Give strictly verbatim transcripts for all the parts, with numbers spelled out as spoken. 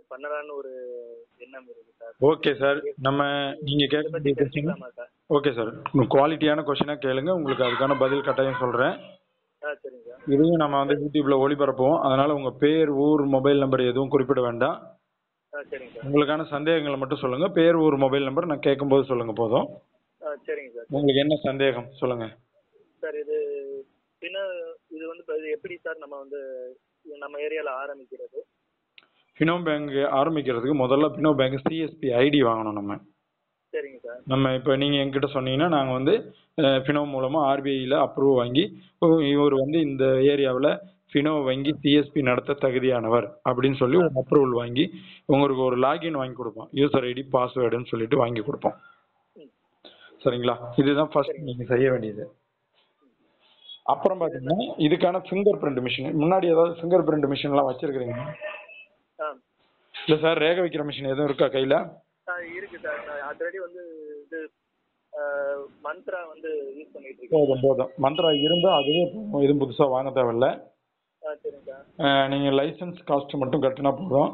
பண்ணலான்னு ஒரு எண்ணம் இருக்கு சார். ஓகே சார், நம்ம நீங்க இதை பத்தி கேட்க தெரிஞ்சுக்கலாமா சார்? ஓகே சார், குவாலிட்டியான கொஸ்டினா கேளுங்க, உங்களுக்கு அதுக்கான பதில் கட்டாயம் சொல்றேன். ஆ சரிங்க சார். இதையும் நம்ம வந்து யூடியூப்ல ஒளிபரப்புவோம், அதனால உங்க பேர், ஊர், மொபைல் நம்பர் எதுவும் குறிப்பிட வேண்டாம். ஆ சரிங்க சார். உங்களுக்கான சந்தேகங்களை மட்டும் சொல்லுங்க. பேர், ஊர், மொபைல் நம்பர் நான் கேட்கும்போது சொல்லுங்க போதும். ஆ சரிங்க சார். உங்களுக்கு என்ன சந்தேகம் சொல்லுங்க சார். இது பின்ன இது வந்து இப்ப இது எப்படி சார் நம்ம வந்து இது நம்ம ஏரியால ஆரம்பிக்கிறது? ஃபினோ பேங்க் ஆரம்பிக்கிறதுக்கு முதல்ல ஃபினோ பேங்க் சிஎஸ்பி ஐடி வாங்கணும் நம்ம. சரிங்க சார். நம்ம இப்போ நீங்கள் எங்கிட்ட சொன்னீங்கன்னா நாங்கள் வந்து அஹ், ஃபினோ மூலமாக ஆர்பிஐயில் அப்ரூவ் வாங்கி இப்போ இவர் வந்து இந்த ஏரியாவில் ஃபினோ வங்கி சிஎஸ்பி நடத்த தகுதியானவர் அப்படின்னு சொல்லி ஒரு அப்ரூவல் வாங்கி உங்களுக்கு ஒரு லாகின் வாங்கி கொடுப்போம், யூசர் ஐடி பாஸ்வேர்டுன்னு சொல்லிட்டு வாங்கி கொடுப்போம். ம். சரிங்களா? இதுதான் ஃபர்ஸ்ட் நீங்கள் செய்ய வேண்டியது. அப்புறம் பார்த்தீங்கன்னா இதுக்கான ஃபிங்கர் பிரிண்ட் மிஷின், முன்னாடி ஏதாவது ஃபிங்கர் பிரிண்ட் மிஷின்லாம் வச்சிருக்கிறீங்க? ஆ இல்லை சார், ரேக வைக்கிற மிஷின் எதுவும் இருக்கா கையில்? சார் இருக்கு சார். நான் ஆல்ரெடி வந்து இது மந்த்ரா வந்து யூஸ் பண்ணிட்டு இருக்கேன். போதும் போதும், மந்த்ரா இருந்தால் அதுவே போதும், எதுவும் புதுசாக வாங்க தேவையில்ல. ஆ சரிங்க சார். நீங்கள் லைசன்ஸ் காஸ்ட் மட்டும் கட்டினா போதும்.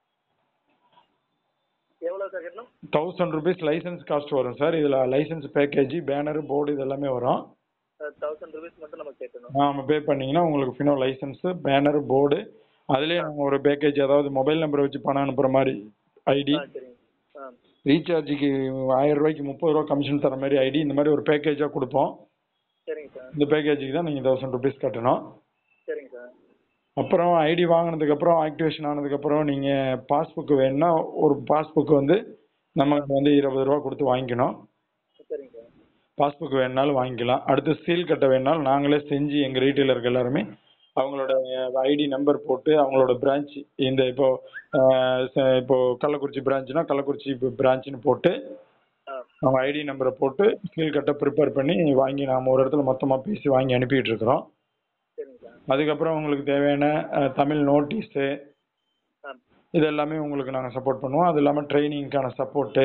எவ்வளோ சார் கட்டணும்? தௌசண்ட் ருபீஸ் லைசன்ஸ் காஸ்ட் வரும் சார். இதில் லைசன்ஸ் பேக்கேஜ், பேனரு, போர்டு இது எல்லாமே வரும். தௌசண்ட் ருபீஸ் மட்டும் நம்ம கேட்கணும். நாம பே பண்ணீங்கன்னா உங்களுக்கு ஃபினோ லைசன்ஸு, பேனரு, போர்டு, அதுலேயே நாங்கள் ஒரு பேக்கேஜ், அதாவது மொபைல் நம்பர் வச்சு பணம் அனுப்புகிற மாதிரி ஐடி, ஆ சரிங்க. ஆ ரீசார்ஜுக்கு ஆயிரம் ரூபாய்க்கு முப்பது ரூபா கமிஷன் தர மாதிரி ஐடி, இந்த மாதிரி ஒரு பேக்கேஜாக கொடுப்போம். சரிங்க சார். இந்த பேக்கேஜுக்கு தான் நீங்கள் தௌசண்ட் ருபீஸ் கட்டணும். சரிங்க சார். அப்புறம் ஐடி வாங்கினதுக்கப்புறம் ஆக்டிவேஷன் ஆனதுக்கப்புறம் நீங்கள் பாஸ்புக் வேணும்னா ஒரு பாஸ்புக் வந்து நமக்கு வந்து இருபது ரூபா கொடுத்து வாங்கிக்கணும். சரிங்க சார். பாஸ்புக் வேணுனாலும் வாங்கிக்கலாம். அடுத்து சீல் கட்ட வேணுனாலும் நாங்களே செஞ்சு எங்கள் ரீட்டைலருக்கு எல்லாருமே அவங்களோட ஐடி நம்பர் போட்டு அவங்களோட பிரான்ச், இந்த இப்போ ஆஹ் ச- இப்போ கள்ளக்குறிச்சி பிரான்ச்னா கள்ளக்குறிச்சி பிரான்ச்னு போட்டு ஆ அவங்க ஐடி நம்பரை போட்டு சீல் கட்ட ப்ரிப்பேர் பண்ணி வாங்கி நாம் ஒரு இடத்துல மொத்தமாக பேசி வாங்கி அனுப்பிட்டு இருக்கிறோம். சரிங்க சார். அதுக்கப்புறம் உங்களுக்கு தேவையான அஹ், தமிழ் நோட்டீஸு ஆ இது எல்லாமே உங்களுக்கு நாங்கள் சப்போர்ட் பண்ணுவோம். அது இல்லாமல் ட்ரைனிங்க்கான சப்போர்ட்டு,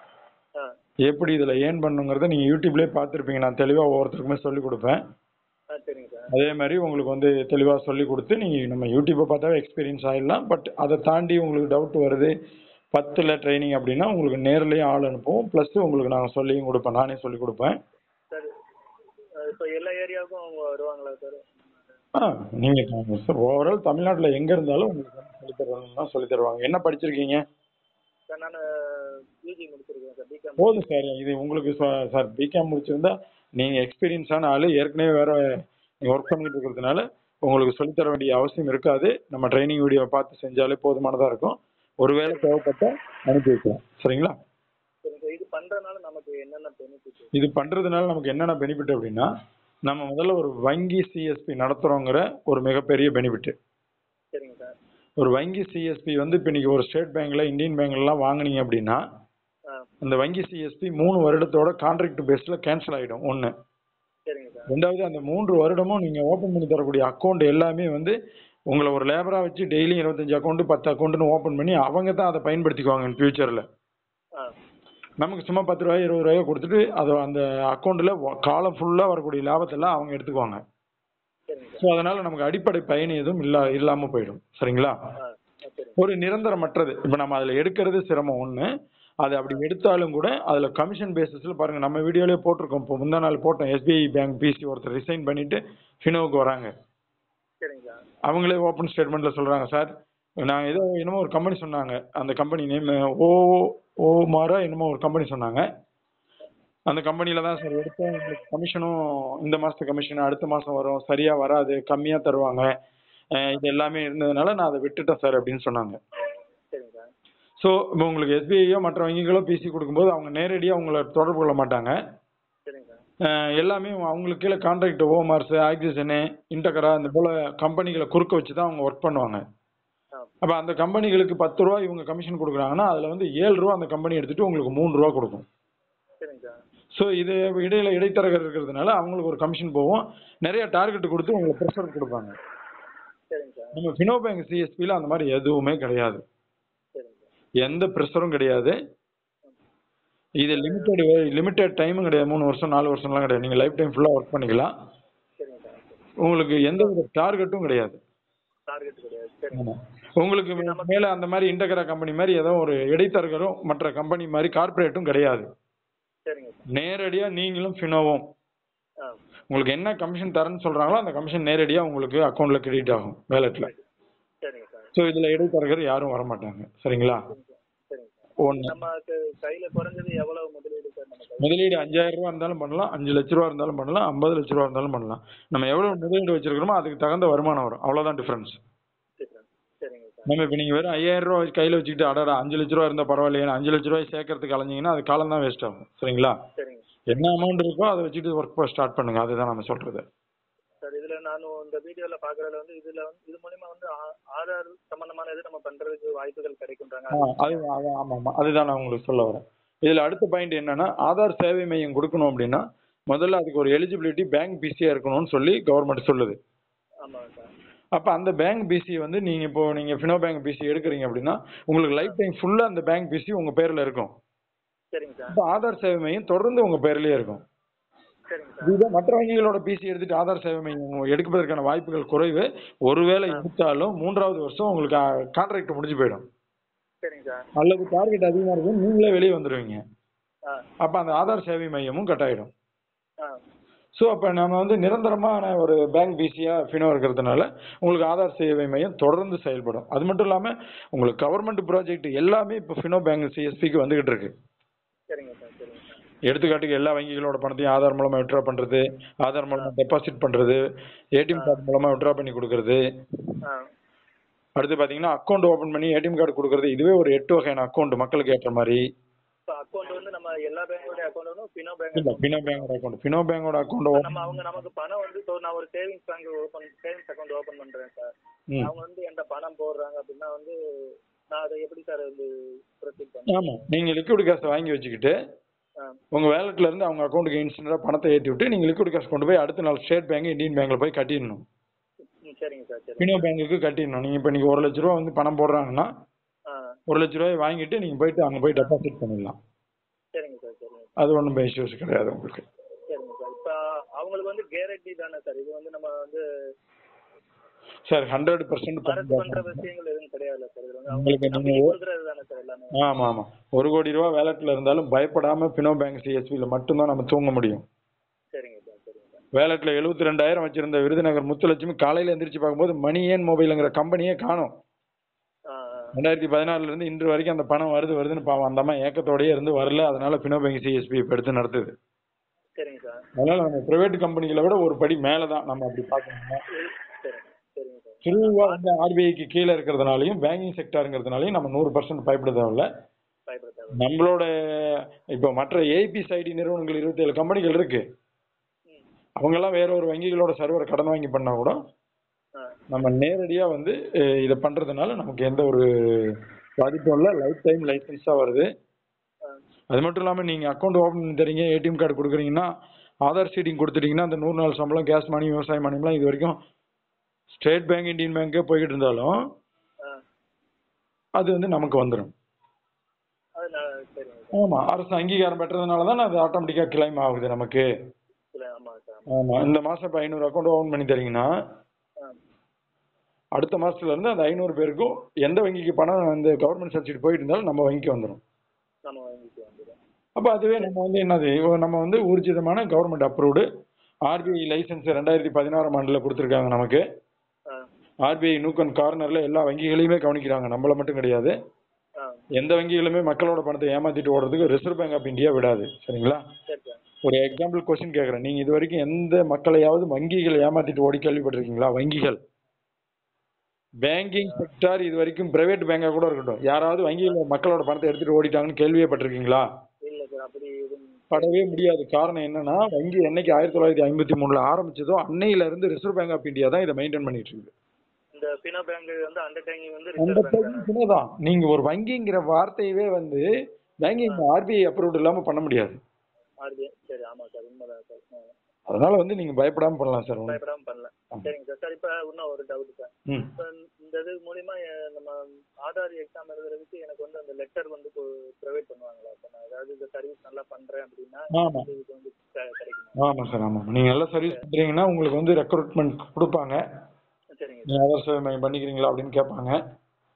ஆ எப்படி இதில் ஏர்ன் பண்ணுங்கிறத நீங்கள் யூடியூப்லேயே பார்த்துருப்பீங்க, நான் தெளிவாக ஒவ்வொருத்தருக்குமே சொல்லிக் கொடுப்பேன். ஆ சரிங்க சார். அதே மாதிரி உங்களுக்கு வந்து தெளிவாக சொல்லி கொடுத்து நீங்கள் நம்ம யூடியூப்பை பார்த்தாவே எக்ஸ்பீரியன்ஸ் ஆகிடலாம். பட் அதை தாண்டி உங்களுக்கு டவுட் வருது, பத்தில் ட்ரைனிங் அப்படின்னா உங்களுக்கு நேர்லேயே ஆள் அனுப்புவோம், ப்ளஸ் உங்களுக்கு நாங்கள் சொல்லியும் கொடுப்பேன், நானே சொல்லி கொடுப்பேன். சார் இப்போ எல்லா ஏரியாவுக்கும் அவங்க வருவாங்களா சார்? ஆ நீங்கள் சார் ஓவரால் தமிழ்நாட்டில் எங்கே இருந்தாலும் உங்களுக்கு வந்து சொல்லித் தருவாங்கன்னா சொல்லித் தருவாங்க. என்ன படிச்சிருக்கீங்க? சார் நான் யூஜி முடிச்சிருக்கேன் சார். பிகாம். போதும் சார், இது உங்களுக்கு சொ- சார் பிகாம் முடிச்சிருந்தா நீங்கள் எக்ஸ்பீரியன்ஸான ஆள், ஏற்கனவே வேற ஒர்க் பண்ணிட்டு இருக்கிறதுனால உங்களுக்கு சொல்லித் தர வேண்டிய அவசியம் இருக்காது. நம்ம ட்ரைனிங் வீடியோவை பார்த்து செஞ்சாலே போதுமானதாக இருக்கும். ஒருவேளை தேவைப்பட்ட அனுப்பி வைக்கலாம். சரிங்களா? சரிங்க சார். இது பண்ணுறதுனால நமக்கு என்னென்ன பெனிஃபிட்? இது பண்ணுறதுனால நமக்கு என்னென்ன பெனிஃபிட் அப்படின்னா, நம்ம முதல்ல ஒரு வங்கி சிஎஸ்பி நடத்துகிறோங்கிற ஒரு மிகப்பெரிய பெனிஃபிட். சரிங்க சார். ஒரு வங்கி சிஎஸ்பி வந்து இப்போ நீங்கள் ஒரு ஸ்டேட் பேங்க்கில், இந்தியன் பேங்க்லாம் வாங்குனீங்க அப்படின்னா ஆ அந்த வங்கி சிஎஸ்பி மூணு வருடத்தோட கான்ட்ராக்ட் பேஸில் கேன்சல் ஆகிடும். ஒன்று. சரிங்க சார். ரெண்டாவது, அந்த மூன்று வருடமும் நீங்கள் ஓப்பன் பண்ணி தரக்கூடிய அக்கௌண்ட் எல்லாமே வந்து உங்களை ஒரு லேபராக வச்சு டெய்லியும் இருபத்தஞ்சு அக்கௌண்ட்டு பத்து அக்கௌண்ட்டுன்னு ஓப்பன் பண்ணி அவங்க தான் அதை பயன்படுத்திக்குவாங்க இன் ஃபியூச்சரில். ஆ நமக்கு சும்மா பத்து ரூபாய் இருபது ரூபாயோ கொடுத்துட்டு அதை அந்த அக்கௌண்ட்டில் காலம் ஃபுல்லாக வரக்கூடிய லாபத்தெல்லாம் அவங்க எடுத்துக்குவாங்க. சரிங்க ஸோ அதனால் நமக்கு அடிப்படை பயன் எதுவும் இல்லா இல்லாமல் போயிடும். சரிங்களா? சார். ஆ ஆ சரிங்க. ஒரு நிரந்தரமற்றது. இப்போ நம்ம அதில் எடுக்கிறது சிரமம் ஒன்று. அது அப்படி எடுத்தாலும் கூட அதில் கமிஷன் பேசிஸில் பாருங்கள், நம்ம வீடியோலேயே போட்டிருக்கோம். இப்போ முந்தா நாள் போட்டோம். எஸ்பிஐ பேங்க் பிசி ஒருத்தர் ரிசைன் பண்ணிவிட்டு ஃபினோவுக்கு வராங்க. சரிங்க சார். அவங்களே ஓப்பன் ஸ்டேட்மெண்ட்டில் சொல்கிறாங்க, சார் நான் ஏதோ என்னமோ ஒரு கம்பெனி சொன்னாங்க, அந்த கம்பெனி நேம் ஓ ஓ மாரா என்னமோ ஒரு கம்பெனி சொன்னாங்க. அந்த கம்பெனியில் தான் சார் எடுத்தோம், எங்களுக்கு கமிஷனும் இந்த மாதத்து கமிஷன் அடுத்த மாதம் வரும், சரியாக வராது, கம்மியாக தருவாங்க, அஹ் இது எல்லாமே இருந்ததுனால நான் அதை விட்டுட்டேன் சார் அப்படின்னு சொன்னாங்க. சரிங்க சார். ஸோ இப்போ உங்களுக்கு எஸ்பிஐயோ மற்ற வங்கிகளோ பிசி கொடுக்கும்போது அவங்க நேரடியாக அவங்கள தொடர்பு கொள்ள மாட்டாங்க. சரிங்க சார். அஹ் எல்லாமே அவங்களுக்கு கீழே கான்ட்ராக்ட் ஓமார்ஸ், ஆக்சிஜனு, இன்டகரா இந்த போல் கம்பெனிகளை குறுக்க வச்சு தான் அவங்க ஒர்க் பண்ணுவாங்க. ஆ அப்போ அந்த கம்பெனிகளுக்கு பத்து ரூபா இவங்க கமிஷன் கொடுக்குறாங்கன்னா அதில் வந்து ஏழு ரூபா அந்த கம்பெனி எடுத்துகிட்டு உங்களுக்கு மூணு ரூபா கொடுக்கும். சரிங்க சார். ஸோ இது இடையில இடைத்தரகர் இருக்கிறதுனால அவங்களுக்கு ஒரு கமிஷன் போகும். நிறைய டார்கெட் கொடுத்து உங்களுக்கு ப்ரெஷர் கொடுப்பாங்க. சரிங்க சார். நம்ம ஃபினோ பேங்க் சிஎஸ்பியில் அந்த மாதிரி எதுவுமே கிடையாது. சரிங்க சார். எந்த ப்ரெஷரும் கிடையாது. இது லிமிட்டட் லிமிட்டட் டைமும் கிடையாது. மூணு வருஷம் நாலு வருஷம்லாம் கிடையாது. நீங்கள் லைஃப் டைம் ஃபுல்லாக ஒர்க் பண்ணிக்கலாம். சரிங்க சார். உங்களுக்கு எந்த வித டார்கெட்டும் கிடையாது. டார்கெட் கிடையாது. சரிங்க. ஆமாம். உங்களுக்கு மேல அந்த மாதிரி இன்டகிரா கம்பெனி மாதிரி ஏதோ ஒரு இடைத்தரகரும் மற்ற கம்பெனி மாதிரி கார்பரேட்டும் கிடையாது. சரிங்க நேரடியா நீங்களும் ஃபினோவும் ஆ உங்களுக்கு என்ன கமிஷன் தரேன்னு சொல்றாங்களோ அந்த கமிஷன் நேரடியா உங்களுக்கு அக்கௌண்ட்ல கிரெடிட் ஆகும் வேலெட்ல. சரிங்க சார். ஸோ இதுல இடைத்தரகர் யாரும் வர மாட்டாங்க. சரிங்களா? சரிங்க சார். ஒன்று நமக்கு கையில குறைஞ்சது எவ்வளவு முதலீடு சார்? நம்ம முதலீடு அஞ்சாயிரம் ரூபா இருந்தாலும் பண்ணலாம், அஞ்சு லட்ச ரூபா இருந்தாலும் பண்ணலாம், ஐம்பது லட்ச ரூபா இருந்தாலும் பண்ணலாம். நம்ம எவ்வளவு முதலீடு வச்சிருக்கிறோமோ அதுக்கு தகுந்த வருமானம் வரும். அவ்வளவுதான் டிஃபரன்ஸ். சரிங்க சார். நம்ம இப்போ நீங்க வெறும் ஐயாயிரம் ரூபா கையில வச்சுக்கிட்டு அடடா அஞ்சு லட்ச ரூபா இருந்தா பரவாயில்லையே அஞ்சு லட்ச ரூபாய் சேர்க்கறதுக்கு அலைஞ்சிங்கன்னா அது காலம் தான் வேஸ்ட் ஆகும். சரிங்களா? சரிங்க. என்ன அமௌண்ட் இருக்கோ அதை வச்சுட்டு ஒர்க் ஸ்டார்ட் பண்ணுங்க. அதுதான் நம்ம சொல்றது. சார் இதுல நானும் இந்த வீடியோல பாக்குறதுல வந்து இதுல வந்து இது மூலமா வந்து ஆ- ஆதார் சம்பந்தமான இது நம்ம பண்றதுக்கு வாய்ப்புகள் கிடைக்கும்ன்றாங்க. ஆ, அது அது ஆமா ஆமா அதுதான் நான் உங்களுக்கு சொல்ல வரேன். இதுல அடுத்த பாயிண்ட் என்னன்னா ஆதார் சேவை மையம் கொடுக்கணும் அப்படின்னா முதல்ல அதுக்கு ஒரு எலிஜிபிலிட்டி பேங்க் பிசியா இருக்கணும்னு சொல்லி கவர்மெண்ட் சொல்லுது. ஆமாங்க சார். அப்ப அந்த பேங்க் பிசி வந்து நீங்க இப்போ நீங்க ஃபினோ பேங்க் பிசி எடுக்கிறீங்க அப்படின்னா உங்களுக்கு லைஃப் டைம் ஃபுல்லா அந்த பேங்க் பிசி உங்க பேர்ல இருக்கும். சரிங்க சார். இப்போ ஆதார் சேவை மையம் தொடர்ந்து உங்க பேர்லயே இருக்கும். சரிங்க சார். இதுவே மற்ற வங்கிகளோட பிசி எடுத்துட்டு ஆதார் சேவை மையம் எடுப்பதற்கான வாய்ப்புகள் குறைவு. ஒருவேளை எடுத்தாலும் மூன்றாவது வருஷம் உங்களுக்கு கான்ட்ராக்ட் முடிஞ்சு போயிடும். சரிங்க சார். அல்லது டார்கெட் அதிகமா இருக்கும் நீங்களே வெளியே வந்துருவீங்க. ஆ அப்ப அந்த ஆதார் சேவை மையமும் கட் ஆயிடும். ஆ ஸோ அப்போ நம்ம வந்து நிரந்தரமான ஒரு பேங்க் பிசியா ஃபினோ இருக்கிறதுனால உங்களுக்கு ஆதார் சேவை மையம் தொடர்ந்து செயல்படும். அது மட்டும் இல்லாமல் உங்களுக்கு கவர்மெண்ட் ப்ராஜெக்ட் எல்லாமே இப்போ ஃபினோ பேங்க் சிஎஸ்பிக்கு வந்துகிட்டு இருக்கு. சரிங்க சார். சரிங்க சார். எடுத்துக்காட்டுக்கு எல்லா வங்கிகளோட பணத்தையும் ஆதார் மூலமா விட்ரா பண்றது, ஆதார் மூலமா டெபாசிட் பண்றது, ஏடிஎம் கார்டு மூலமா விட்ரா பண்ணி கொடுக்கறது, ஆ அடுத்து பாத்தீங்கன்னா அக்கௌண்ட் ஓபன் பண்ணி ஏடிஎம் கார்டு கொடுக்கறது. இதுவே ஒரு எட்டு வகையான அக்கௌண்ட் மக்களுக்கு ஏற்ற மாதிரி. இப்போ அக்கௌண்ட் வந்து நம்ம எல்லா பேங்கோட அக்கௌண்ட்டும் ஃபினோ பேங்க் இல்ல ஃபினோ பேங்கோட அக்கௌண்ட் ஃபினோ பேங்கோட அக்கௌண்ட் நம்ம அவங்க நமக்கு பணம் வந்து இப்போ நான் ஒரு savings bank open savings account open பண்றேன் சார். அவங்க வந்து என்கிட்ட பணம் போடுறாங்க அப்படின்னா வந்து நான் அதை எப்படி சார் வந்து ப்ரொசீட் பண்ணுவேன்? ஆமா நீங்க லிக்விட் கேஷ் வாங்கி வச்சுக்கிட்டு உங்க வேலட்ல இருந்து அவங்க அக்கௌண்ட்டுக்கு இன்ஸ்டன்டா பணத்தை ஏற்றி விட்டு நீங்க லிக்விட் கேஷ் கொண்டு போய் அடுத்த நாள் ஸ்டேட் பேங்க் இந்தியன் பேங்க்ல போய் கட்டிடணும். சரிங்க சார். சரி. ஃபினோ பேங்குக்கு கட்டிடணும். நீங்க இப்ப நீங்க ஒரு லட்ச ரூபா வந்து பணம் போடுறாங்கன்னா ஒரு லட்ச ரூபாய் வாங்கிட்டு நீங்க போயிட்டு அங்க போய் டெபாசிட் பண்ணிடலாம். சரிங்க சார். சரிங்க. அது ஒன்றும் இஷ்யூஸ் கிடையாது உங்களுக்கு. சரிங்க சார். இப்போ அவங்களுக்கு வந்து கேரண்டி தானே சார்? இது வந்து நம்ம வந்து சார் ஹண்ட்ரட் பர்சன்ட் பண்ற விஷயங்கள் எதுவும் கிடையாது சார். இது வந்து அவங்க நம்பி கொடுக்கறது தானே சார் எல்லாமே? ஆமா ஆமா ஒரு கோடி ரூபா வேலட்ல இருந்தாலும் பயப்படாம ஃபினோ பேங்க் சிஎஸ்பியில் மட்டும்தான் நம்ம தூங்க முடியும். சரிங்க சார். சரிங்க சார். வேலட்ல எழுபத்தி ரெண்டாயிரம் வச்சிருந்த விருதுநகர் முத்துலட்சுமி காலையில எந்திரிச்சு பார்க்கும்போது மணி ஏன் மொபைலுங்கிற கம்பெனியே காணும். ரெண்டாயிரத்தி பதினாறுல இருந்து இன்று வரைக்கும் அந்த பணம் வருது வருதுன்னு பாவம் அந்த அம்மா ஏக்கத்தோடயே இருந்து வரல. அதனால ஃபினோ பேங்க் சிஎஸ்பி இப்ப எடுத்து நடத்துது. சரிங்க சார். அதனால நம்ம பிரைவேட் கம்பெனிகளை விட ஒரு படி மேலதான் நம்ம அப்படி பார்க்கணும்னா சரிங்க சார். திருவா வந்து ஆர்பிஐக்கு கீழே இருக்கிறதுனாலையும் பேங்கிங் செக்டருங்கிறதுனாலையும் நம்ம நூறு பர்சன்ட் பயப்பட தேவையில்ல. நம்மளோட இப்போ மற்ற ஏபி சைடி நிறுவனங்கள் இருபத்தி ஏழு கம்பெனிகள் இருக்கு. அவங்க எல்லாம் வேற ஒரு வங்கிகளோட சர்வர் கடன் வாங்கி பண்ணா கூட நம்ம நேரடியா வந்து இதை பண்றதுனால நமக்கு எந்த ஒரு பாதிப்பும் இல்லை. லைஃப் டைம் லைசன்ஸா வருது. அது மட்டும் இல்லாம நீங்க அக்கௌண்ட் ஓபன் பண்ணி தரீங்க, ஏடிஎம் கார்டு கொடுக்குறீங்கன்னா ஆதார் சீட்டிங் கொடுத்துட்டீங்கன்னா அந்த நூறு நாள் சம்பளம் கேஸ் மணி விவசாய மணிலாம் இது வரைக்கும் ஸ்டேட் பேங்க் இந்தியன் பேங்கே போய்கிட்டு இருந்தாலும் அது வந்து நமக்கு வந்துடும். ஆமா அரசு அங்கீகாரம் பெற்றதுனால தான் அது ஆட்டோமேட்டிக்கா கிளைம் ஆகுது நமக்கு. ஆமா இந்த மாசம் இப்போ ஐநூறு அக்கௌண்ட் ஓபன் பண்ணி தரீங்கன்னா அடுத்த மாசத்துல இருந்து அந்த ஐநூறு பேருக்கும் எந்த வங்கிக்கு பணம் அந்த கவர்மெண்ட் சப்சிடி போயிட்டு இருந்தாலும் நம்ம வங்கிக்கு வந்துடும். அப்ப அதுவே நம்ம வந்து என்னது நம்ம வந்து ஊர்ஜிதமான கவர்மெண்ட் அப்ரூவ்டு ஆர்பிஐ லைசன்ஸ் ரெண்டாயிரத்தி பதினாறாம் ஆண்டுல கொடுத்துருக்காங்க நமக்கு. ஆர்பிஐ நூக்கன் கார்னர்ல எல்லா வங்கிகளையுமே கவனிக்கிறாங்க, நம்மள மட்டும் கிடையாது. எந்த வங்கிகளுமே மக்களோட பணத்தை ஏமாத்திட்டு ஓடுறதுக்கு ரிசர்வ் பேங்க் ஆஃப் இந்தியா விடாது. சரிங்களா? ஒரு எக்ஸாம்பிள் கொஸ்டின் கேட்கறேன். நீங்க இது வரைக்கும் எந்த மக்களையாவது வங்கிகள் ஏமாத்திட்டு ஓடி கேள்விப்பட்டிருக்கீங்களா? வங்கிகள் பேங்கிங் செக்டார் இது வரைக்கும் பிரைவேட் பேங்கா கூட இருக்கட்டும் யாராவது வங்கியில் மக்களோட பணத்தை எடுத்துட்டு ஓடிட்டாங்கன்னு கேள்வியே பட்டிருக்கீங்களா? படவே முடியாது. காரணம் என்னன்னா வங்கி என்னைக்கு ஆயிரத்தி தொள்ளாயிரத்தி ஐம்பத்தி மூணுல ஆரம்பிச்சதோ அன்னையில இருந்து ரிசர்வ் பேங்க் ஆஃப் இந்தியா தான் இதை மெயின்டைன் பண்ணிட்டு இருக்கு. தான் நீங்க ஒரு வங்கிங்கிற வார்த்தையவே வந்து பேங்கிங் ஆர்பிஐ அப்ரூவ்ட் இல்லாம பண்ண முடியாது. அதனால வந்து நீங்க பயப்படாம பண்ணலாம் சார். பயப்படாம பண்ணலாம். சரிங்க சார். சார் இப்ப இன்னும் ஒரு டவுட் சார். இந்த இது மூலமா நம்ம ஆதார் எக்ஸாம் எழுதுறதுக்கு எனக்கு வந்து அந்த லெட்டர் வந்து ப்ரொவைட் பண்ணுவாங்களா சார்? நான் ஏதாவது இந்த சர்வீஸ் நல்லா பண்றேன் அப்படின்னா இது வந்து கிடைக்குமா? ஆமா சார். ஆமா நீங்க நல்லா சர்வீஸ் பண்றீங்கன்னா உங்களுக்கு வந்து ரெக்ரூட்மெண்ட் கொடுப்பாங்க. சரிங்க. நீங்க ஆதார் சேவை மையம் பண்ணிக்கிறீங்களா அப்படின்னு கேட்பாங்க.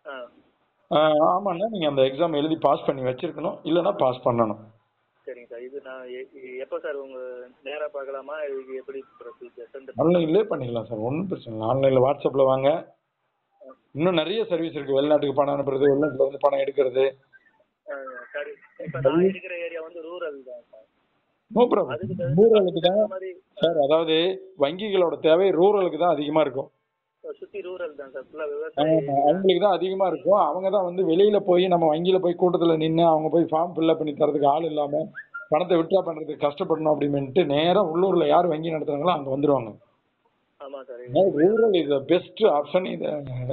ஆமாண்ணா, நீங்கள் அந்த எக்ஸாம் எழுதி பாஸ் பண்ணி வச்சிருக்கணும், இல்லைன்னா பாஸ் பண்ணணும். சரிங்க சார். இது நான் எப்போ சார் உங்க நேராக பார்க்கலாமா, இது எப்படி ப்ரொசீஜர்? ஆன்லைன்லேயே பண்ணிக்கலாம் சார், ஒன்றும் பிரச்சனை இல்லை. ஆன்லைனில் வாட்ஸ்அப்பில் வாங்க. இன்னும் நிறைய சர்வீஸ் இருக்குது, வெளிநாட்டுக்கு பணம் அனுப்புறது, வெளிநாட்டில் வந்து பணம் எடுக்கிறது. சரி, இப்போ நான் இருக்கிற ஏரியா வந்து ரூரல் தான் சார். No problem. ரூரலுக்கு தான் சார், அதாவது வங்கிகளோட தேவை ரூரலுக்கு தான் அதிகமாக இருக்கும். சுற்றி ரூரல் தான் சார், ஃபுல்லாக விவசாயம் அவங்களுக்கு தான் அதிகமாக இருக்கும். அவங்க தான் வந்து வெளியில் போய் நம்ம வங்கியில் போய் கூட்டத்தில் நின்று அவங்க போய் ஃபார்ம் ஃபில்அப் பண்ணி தரதுக்கு ஆள் இல்லாமல் பணத்தை விட்ரா பண்ணுறதுக்கு கஷ்டப்படணும் அப்படின்ட்டு நேராக உள்ளூரில் யார் வங்கி நடத்துகிறாங்களோ அங்கே வந்துடுவாங்க. ஆமாம் sir. Rural is the best option இது.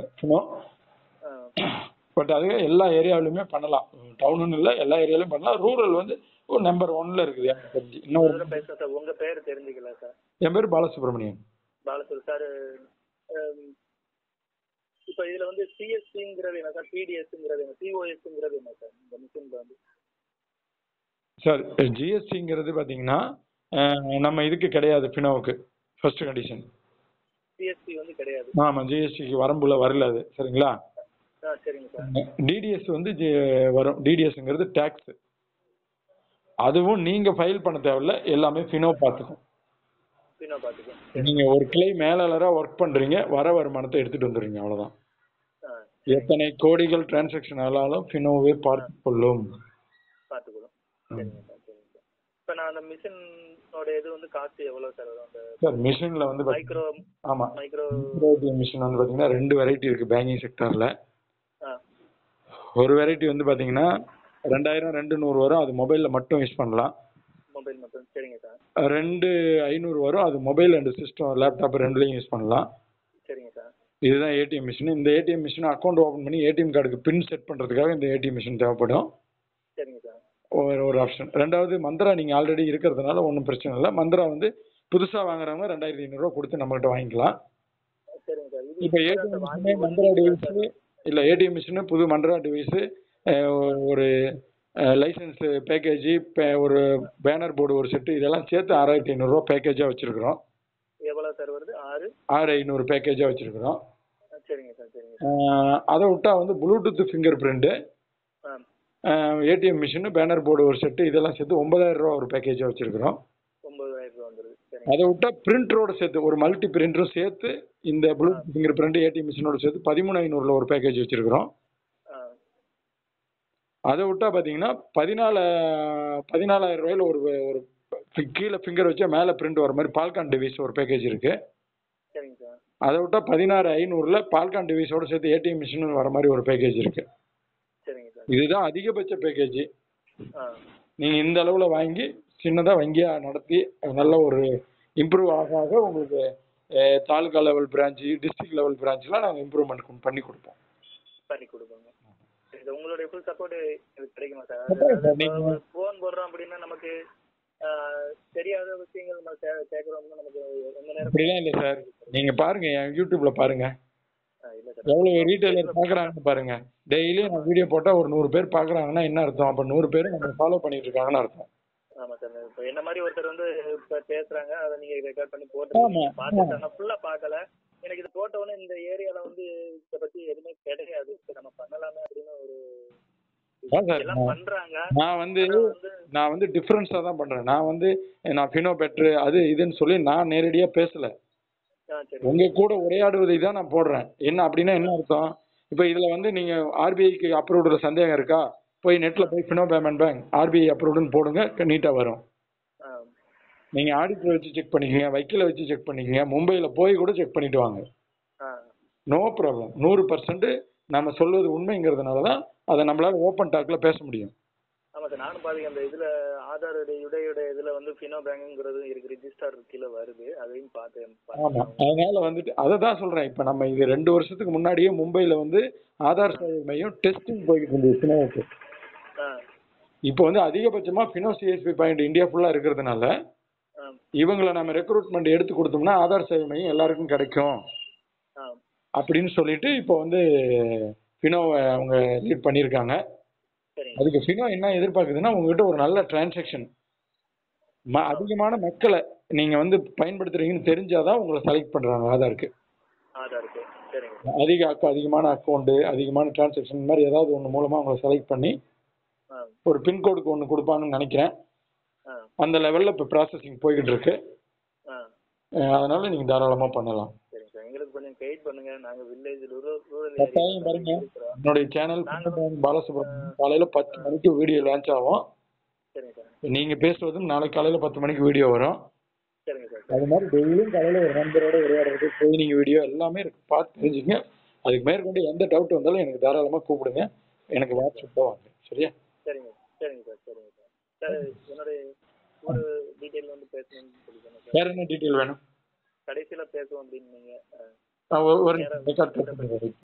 பட் அது எல்லா ஏரியாவிலுமே பண்ணலாம், டவுனுன்னு இல்லை, எல்லா ஏரியாவிலும் பண்ணலாம். ரூரல் வந்து ஒரு நம்பர் ஒன்ல இருக்குது எனக்கு தெரிஞ்சு. இன்னொரு பேசுகிறேன் சார், உங்கள் பேர் தெரிஞ்சுக்கலாம் சார்? என் பேர் பாலசுப்ரமணியன். பாலசுப்ர சார். இப்போ இதில் வந்து சிஎஸ்சிங்கிறது என்ன சார், பிடிஎஸ்ங்கிறது என்ன, சிஓஎஸ்ங்கிறது என்ன சார் இந்த மிஷினில் வந்து? சார் ஜிஎஸ்டிங்கிறது பார்த்தீங்கன்னா நம்ம இதுக்கு கிடையாது, ஃபினோவுக்கு ஃபர்ஸ்ட் கண்டிஷன். ஜிஎஸ்டி வந்து கிடையாது. ஆமாம், ஜிஎஸ்டிக்கு வரம்புல வரல அது, சரிங்களா? சரிங்க சார். டிடிஎஸ் வந்து வரும். டிடிஎஸ்ங்கிறது டேக்ஸ். அதுவும் நீங்கள் ஃபைல் பண்ண தேவையில்ல, எல்லாமே ஃபினோ பார்த்துக்கும். ஃபினோ பார்த்துக்கும். நீங்கள் ஒரு கிளை மேலாளராக ஒர்க் பண்ணுறீங்க, வர வருமானத்தை எடுத்துகிட்டு வந்துடுறீங்க, அவ்வளோதான். எத்தனை கோடிகள் டிரான்சாக்ஷன் ஆனாலும் ஃபினோவே பார்த்து கொள்ளும். பார்த்துக்கொள்ளும். சரிங்க சார், சரிங்க சார். இப்போ நான் அந்த மிஷினோட இது வந்து காஸ்ட் எவ்வளோ சார் வரும்? அந்த சார் மிஷினில் வந்து மைக்ரோ ஆமாம் மைக்ரோ மிஷின் வந்து பார்த்தீங்கன்னா ரெண்டு வெரைட்டி இருக்குது பேங்கிங் செக்டரில். ஒரு வெரைட்டி வந்து பார்த்தீங்கன்னா ரெண்டாயிரம் ரெண்டு நூறு வரும், அது மொபைலில் மட்டும் யூஸ் பண்ணலாம். மொபைல் மட்டும். சரிங்க சார். ரெண்டு ஐநூறு வரும், அது மொபைல் அண்ட் சிஸ்டம் லேப்டாப் ரெண்டுலையும் யூஸ் பண்ணலாம். சரிங்க சார். இதுதான் ஏடிஎம் மிஷின். இந்த ஏடிஎம் மிஷின் அக்கௌண்ட் ஓப்பன் பண்ணி ஏடிஎம் கார்டுக்கு பின் செட் பண்ணுறதுக்காக இந்த ஏடிஎம் மிஷின் தேவைப்படும். சரிங்க சார். ஒரு ஒரு ஆப்ஷன். ரெண்டாவது மந்த்ரா நீங்கள் ஆல்ரெடி இருக்கிறதுனால ஒன்றும் பிரச்சனை இல்லை. மந்த்ரா வந்து புதுசாக வாங்குறவங்க ரெண்டாயிரத்தி ஐநூறுரூவா கொடுத்து நம்மகிட்ட வாங்கிக்கலாம். சரிங்க சார். இப்போ ஏடிஎம் மிஷினே மந்த்ரா டிவைஸு இல்லை, ஏடிஎம் மிஷினு புது மந்த்ரா டிவைஸு, ஒரு லைசன்ஸ் பேக்கேஜி, ஒரு பேனர் போர்டு ஒரு செட்டு, இதெல்லாம் சேர்த்து ஆறாயிரத்தி ஐநூறுரூவா பேக்கேஜாக வச்சுருக்குறோம். எவ்வளோ சார் வருது? ஆறு ஆறு ஐநூறு பேக்கேஜாக வச்சுருக்குறோம். சரிங்க சார், சரிங்க. அதை விட்டா வந்து Bluetooth fingerprint, ATM machine, banner board ஒரு செட்டு, இதெல்லாம் சேர்த்து ஒன்பதாயிரம் ரூபா ஒரு பேக்கேஜாக வச்சுருக்குறோம். ஒன்பதாயிரம் ரூபா வந்துருது. அதை விட்டா பிரிண்டரோட சேர்த்து ஒரு மல்டி பிரிண்டரும் சேர்த்து இந்த ப்ளூடூத் ஃபிங்கர் பிரிண்ட் ஏடிஎம் மிஷினோட சேர்த்து பதிமூணு ஐநூறுல ஒரு பேக்கேஜ் வச்சுருக்குறோம். அதை விட்டா பார்த்தீங்கன்னா பதினாலு பதினாலாயிரம் ரூபாயில ஒரு ஒரு கீழே ஃபிங்கர் வச்சா மேலே பிரிண்ட் வர மாதிரி பால்கான் டிவைஸ் ஒரு பேக்கேஜ் இருக்கு. சரிங்க சார். அதை விட்டா பதினாறு ஐநூறுல பால்கான் டிவைஸோட சேர்த்து ஏடிஎம் மிஷின் வர மாதிரி ஒரு பேக்கேஜ் இருக்கு. சரிங்க சார். இதுதான் அதிகபட்ச பேக்கேஜ். நீங்கள் இந்த அளவில் வாங்கி சின்னதாக வங்கியாக நடத்தி நல்ல ஒரு இம்ப்ரூவ் ஆக ஆக உங்களுக்கு taluka level branch, district level பிரான்ச்லாம் நாங்கள் இம்ப்ரூவ்மெண்ட் பண்ணி கொடுப்போம். பண்ணி கொடுப்போங்க. உங்களுடைய ஃபுல் சப்போர்ட் கிடைக்குமா சார்? ஃபோன் போடுறோம் அப்படின்னா நமக்கு தெரியாத விஷயங்கள் நம்ம கேட்குறோம்னா நமக்கு எந்த நேரம் அப்படிலாம் இல்லை சார். நீங்கள் பாருங்க, என் யூடியூப்ல பாருங்க, எவ்வளோ ரீட்டைலர் பார்க்குறாங்கன்னு பாருங்க. டெய்லியும் நான் வீடியோ போட்டால் ஒரு நூறு பேர் பார்க்குறாங்கன்னா என்ன அர்த்தம்? அப்போ நூறு பேர் நம்ம ஃபாலோ பண்ணிட்டு இருக்காங்கன்னு அர்த்தம். ஆமாம் சார். இப்போ என்ன மாதிரி ஒருத்தர் வந்து இப்போ பேசுகிறாங்க, அதை நீங்கள் ரெக்கார்ட் பண்ணி போட்டு பார்த்துட்டு நான் ஃபுல்லாக பார்க்கல. எனக்கு இது போட்ட உடனே இந்த ஏரியாவில் வந்து இதை பற்றி எதுவுமே கிடையாது, நம்ம பண்ணலாமே அப்படின்னு ஒரு பண்றாங்க. நான் வந்து நான் வந்து டிஃபரன்ஸா தான் பண்றேன். நான் வந்து நான் ஃபினோ பெட்ரு அது இதுன்னு சொல்லி நான் நேரடியா பேசல. உங்க கூட உரையாடுவதை தான் நான் போடுறேன். என்ன அப்படின்னா என்ன அர்த்தம்? இப்போ இதுல வந்து நீங்க ஆர்பிஐக்கு அப்ரூவ்டுல சந்தேகம் இருக்கா, போய் நெட்ல போய் ஃபினோ பேமெண்ட் பேங்க் ஆர்பிஐ அப்ரூவ்டுன்னு போடுங்க, நீட்டா வரும். நீங்க ஆடிட்டர் வச்சு செக் பண்ணிக்கங்க, வக்கீல வச்சு செக் பண்ணிக்கங்க, மும்பையில போய் கூட செக் பண்ணிட்டு வாங்க, நோ ப்ராப்ளம். நூறு பர்சன்ட் நம்ம சொல்வது உண்மைங்கிறதுனால தான் அதை நம்மளால ஓப்பன் டாக்ல பேச முடியும். ஆமாம் சார். நானும் பாருங்க அந்த இதில் ஆதார் உடைய இதில் வந்து ஃபினோ பேங்குங்கிறது இருக்கு, ரிஜிஸ்டர் கீழே வருது, அதையும் பார்த்தேன். ஆமாம், அதனால வந்துட்டு அதை தான் சொல்கிறேன். இப்போ நம்ம இது ரெண்டு வருஷத்துக்கு முன்னாடியே மும்பையில் வந்து ஆதார் சேவை மையம் டெஸ்டிங் போய்கிட்டு இருந்தது ஃபினோவுக்கு. இப்போ வந்து அதிகபட்சமாக ஃபினோ சிஎஸ்பி பாயிண்ட் இந்தியா ஃபுல்லாக இருக்கிறதுனால இவங்களை நம்ம ரெக்ரூட்மெண்ட் எடுத்து கொடுத்தோம்னா ஆதார் சேவை மையம் எல்லாருக்கும் கிடைக்கும் அப்படின்னு சொல்லிட்டு இப்போ வந்து ஃபினோவை அவங்க லீட் பண்ணியிருக்காங்க. அதுக்கு ஃபினோ என்ன எதிர்பார்க்குதுன்னா உங்ககிட்ட ஒரு நல்ல டிரான்சாக்ஷன், அதிகமான மக்களை நீங்கள் வந்து பயன்படுத்துறீங்கன்னு தெரிஞ்சாதான் உங்களை செலக்ட் பண்ணுறாங்க ஆதாருக்கு. ஆதாருக்கு சரிங்க அதிக அக்க அதிகமான அக்கௌண்ட்டு அதிகமான டிரான்சாக்ஷன் இந்த மாதிரி ஏதாவது ஒன்று மூலமாக உங்களை செலக்ட் பண்ணி ஆ ஒரு பின்கோடுக்கு ஒன்று கொடுப்பாங்கன்னு நினைக்கிறேன். ஆ அந்த லெவலில் இப்போ ப்ராசஸிங் போய்கிட்டு இருக்கு. ஆ அஹ் அதனால நீங்கள் தாராளமாக பண்ணலாம். சரிங்க சார். எங்களுக்கு கொஞ்சம் கைட் பண்ணுங்க. நாங்க வில்லேஜ் ரூரல் ரூரல் கட்டாயம் ஏரியாவில் பாருங்க, இருக்கிறோம். என்னுடைய சேனல் நாங்க பாலசுப்ரமணியம் காலையில் பத்து மணிக்கு வீடியோ லான்ச் ஆகும். சரிங்க சார். நீங்கள் பேசுவதும் நாளைக்கு காலையில் பத்து மணிக்கு வீடியோ வரும். சரிங்க சார். அது மாதிரி டெய்லியும் காலையில் ஒரு நண்பரோட உரையாடுறது, ட்ரைனிங் வீடியோ எல்லாமே இருக்கு, பார்த்து தெரிஞ்சுங்க. அதுக்கு மேற்கொண்டு எந்த டவுட் வந்தாலும் எனக்கு தாராளமாக கூப்பிடுங்க. எனக்கு வாட்ஸ்அப்பில் வாங்க. சரியா? சரிங்க சரிங்க சார். சரிங்க சார். சார் என்னுடைய ஒரு டீட்டெயில் வந்து பேசணும்னு சொல்லிக்கணும் சார். வேற என்ன டீட்டெயில் வேணும்? கடைசியில் பேசுவோம் அப்படின்னு நீங்கள் ஆ, ஒரு ஒரு ரெக்கார்ட்